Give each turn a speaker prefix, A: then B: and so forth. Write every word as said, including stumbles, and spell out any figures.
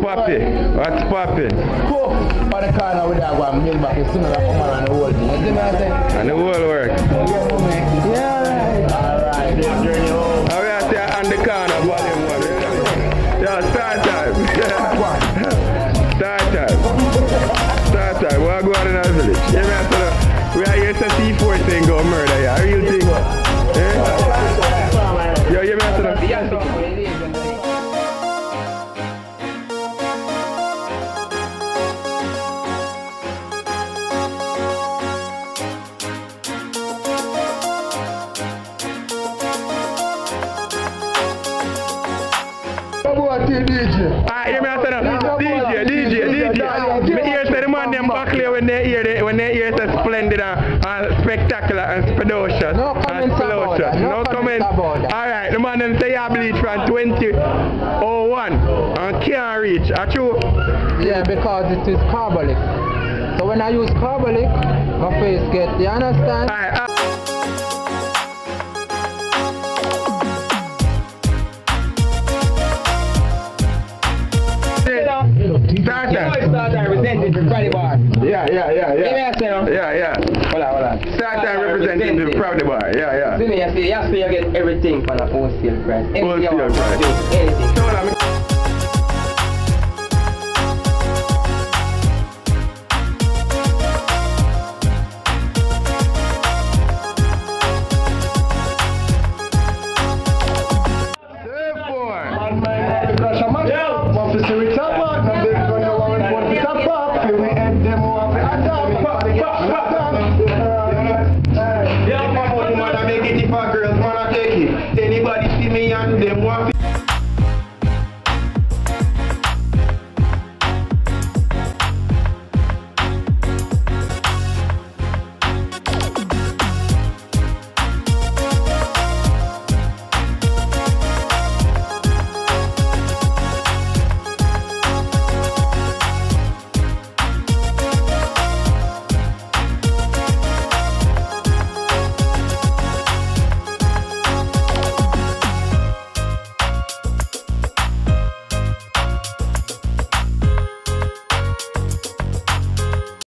A: popping? What's popping?
B: Cool. For the corner with that one, bring back as soon as I come on the whole thing. You see what I say?
A: And the whole work?
B: Yeah, alright. Alright.
A: Alright, yeah, on the corner, volume one. Yeah, start time. Start time. Start time. We'll go on in our village. Yeah, man, so we are here to see four thing go murder, yeah. A real thing. Yeah? Yo, yeah, man, so
B: D J.
A: Ah, you mean I said D J, D J, D J. Me hear say the man them back there when they hear the, when they hear say splendid and, and spectacular and ferocious.
B: No comments about that. No,
A: no comments about that. Alright, the man them say you bleed from twenty oh one and can't reach. Are true?
B: Yeah, because it is carbolic. So when I use carbolic, my face get, you understand?
A: Alright. Uh, Start time.
C: Start time representing the Friday bar.
A: Yeah, yeah, yeah, yeah.
C: Give me a
A: Yeah, yeah.
C: Hold on, hold on.
A: Start time representing the Friday bar. Yeah, yeah.
C: See me, you see, you see, you get everything for the wholesale price.
A: Wholesale price.
C: Anything.
A: So, I mean,
D: Anybody see me and them want